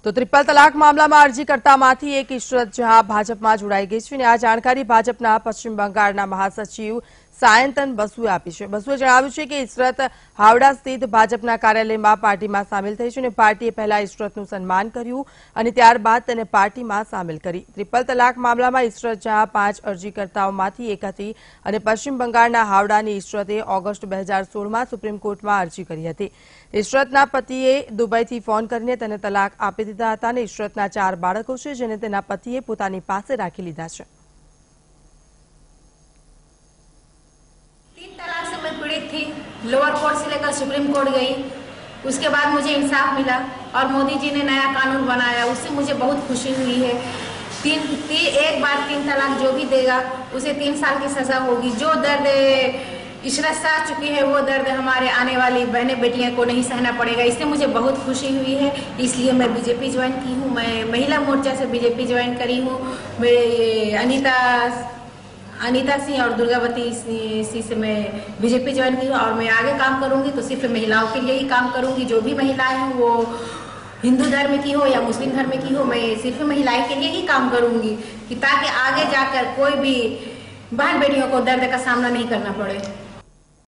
તો ટ્રિપલ તલાક મામલામાં અરજીકર્તામાંથી એક ઇશરત જહાં ભાજપમાં જોડાઈ ગઈ છે અને આ જાણકારી ભાજપના પશ્ચિમ બંગાળના મહાસચિવ સાયંતન બસુએ આપી છે। બસુએ જણાવ્યું છે કે ઇશરત હાવડા સ્થિત ભાજપના કાર્યાલયમાં પાર્ટીમાં સામેલ થઈ છે અને પાર્ટીએ પહેલા ઇશરતનું સન્માન કર્યું અને ત્યારબાદ તેને પાર્ટીમાં સામેલ કરી। ટ્રિપલ તલાક મામલામાં ઇશરત જહાં 5 અરજીકર્તાઓમાંથી એક હતી અને પશ્ચિમ બંગાળના હાવડાની ઇશરતે ઓગસ્ટ 2016માં સુપ્રીમ કોર્ટમાં અરજી કરી હતી। ઇશરતના પતિએ દુબઈથી ફોન કરીને તેને તલાક આપી દીધા હતા અને ઇશરતના 4 બાળકો છે જેને તેના પતિએ પોતાની પાસે રાખી લીધા છે। थी लोअर कोर्ट से लेकर सुप्रीम कोर्ट गई, उसके बाद मुझे इंसाफ मिला और मोदी जी ने नया कानून बनाया, उससे मुझे बहुत खुशी हुई है। एक बार 3 तलाक जो भी देगा उसे 3 साल की सजा होगी। जो दर्द इशरत सह चुकी है वो दर्द हमारे आने वाली बहनें बेटियां को नहीं सहना पड़ेगा। इससे मुझे बहुत खुशी हुई है, इसलिए मैं बीजेपी ज्वाइन की हूँ। मैं महिला मोर्चा से बीजेपी ज्वाइन करी हूँ। अनीता सिंह और दुर्गावती सिंह से मैं बीजेपी ज्वाइन की और मैं आगे काम करूंगी तो सिर्फ महिलाओं के लिए ही काम करूंगी। जो भी महिलाएं हों वो हिंदू धर्म की हो या मुस्लिम धर्म की हो, मैं सिर्फ महिलाएं के लिए ही काम करूंगी कि ताकि आगे जाकर कोई भी बहन बेटियों को दर्द का सामना नहीं करना पड़े।